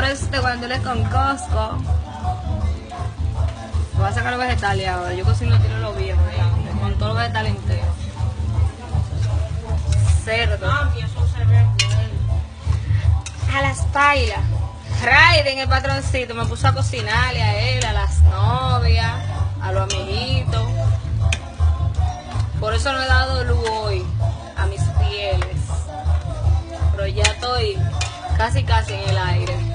guandules con Costco. Voy a sacar los vegetales ahora. Yo cocino tiro los viejos con todos los vegetales enteros. Cerdo. A las pailas. Raiden, el patroncito, me puso a cocinarle a él, a las novias, a los amiguitos. Por eso no he dado luz hoy a mis pieles. Pero ya estoy casi en el aire.